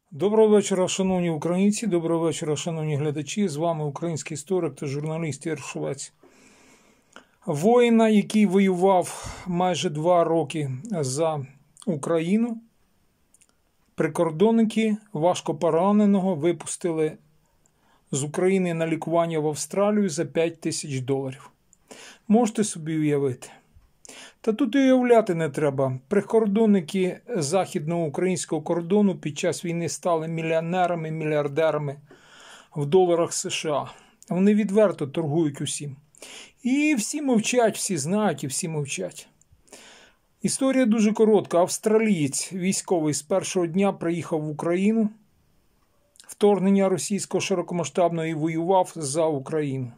Доброго вечора, шановні українці, доброго вечора, шановні глядачі. З вами український історик та журналіст Ігор Швець. Воїна, який воював майже 2 роки за Україну, прикордонники важко пораненого випустили з України на лікування в Австралію за $5000. Можете собі уявити? Та тут і уявляти не треба. Прикордонники західного українського кордону під час війни стали мільйонерами, мільярдерами в доларах США. Вони відверто торгують усім. І всі мовчать, всі знають і всі мовчать. Історія дуже коротка. Австралієць військовий з першого дня приїхав в Україну, вторгнення російського широкомасштабного, і воював за Україну.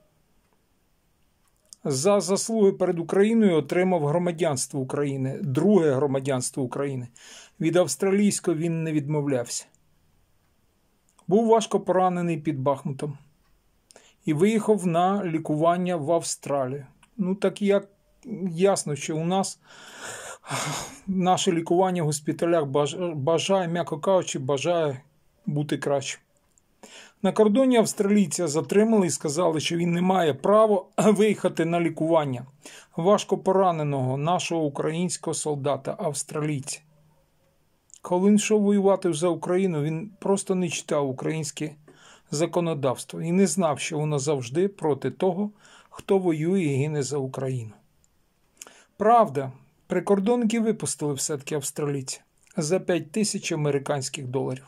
За заслуги перед Україною отримав громадянство України, друге громадянство України. Від австралійського він не відмовлявся. Був важко поранений під Бахмутом і виїхав на лікування в Австралію. Ну так як ясно, що у нас наше лікування в госпіталях бажає, м'яко кажучи, бажає бути краще. На кордоні австралійця затримали і сказали, що він не має права виїхати на лікування важко пораненого нашого українського солдата, австралійця. Коли він йшов воювати за Україну, він просто не читав українське законодавство і не знав, що воно завжди проти того, хто воює і гине за Україну. Правда, прикордонники випустили все-таки австралійця за $5000 американських.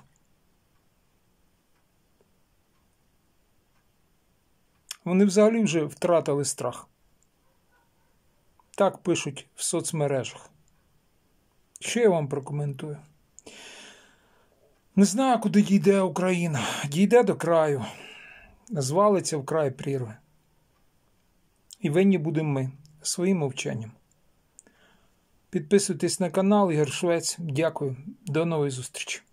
Вони взагалі вже втратили страх. Так пишуть в соцмережах. Що я вам прокоментую? Не знаю, куди дійде Україна. Дійде до краю. Звалиться в край прірви. І винні будемо ми своїм мовчанням. Підписуйтесь на канал Ігор Швець. Дякую. До нової зустрічі.